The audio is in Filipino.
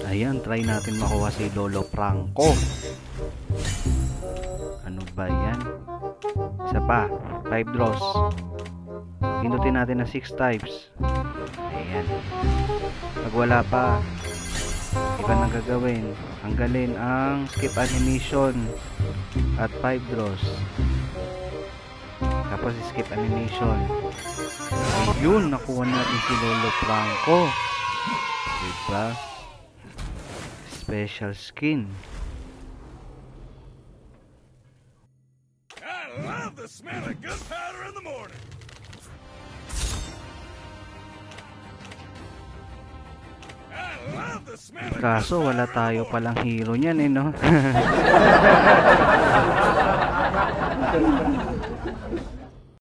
Ayan, try natin makuha si Lolo Franco. Ano ba yan? Isa pa, 5 draws. Pindutin natin na 6 types. Ayan. Pag wala pa, iba nang gagawin. Tanggalin ang skip animation at 5 draws. Tapos skip animation. Ayun, nakuha natin si Lolo Franco. Diba? Special skin. I love the smell of gunpowder in the morning. Kaso wala tayo palang hero niyan no?